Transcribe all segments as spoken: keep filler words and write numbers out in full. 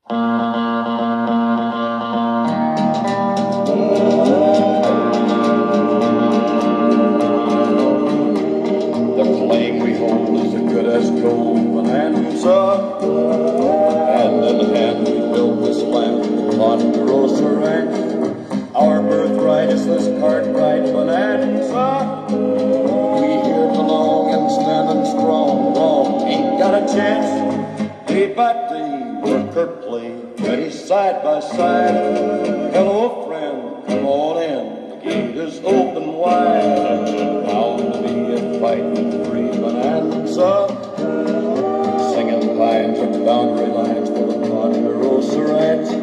claim we hold is as good as gold, Bonanza. Hand in hand we built this land, Ponderosa Ranch. Our birthright is this Cartwright Bonanza. We here belong and standing strong. Wrong ain't got a chance. Day by day, worker play, ready side by side. Hello, friend, come on in. The gate is open wide. Bound to be a fighting free Bonanza. Singing pines are boundary lines for the Ponderosa Ranch.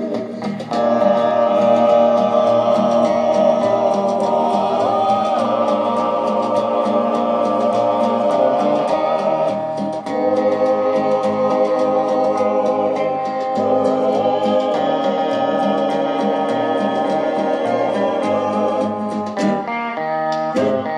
Yeah.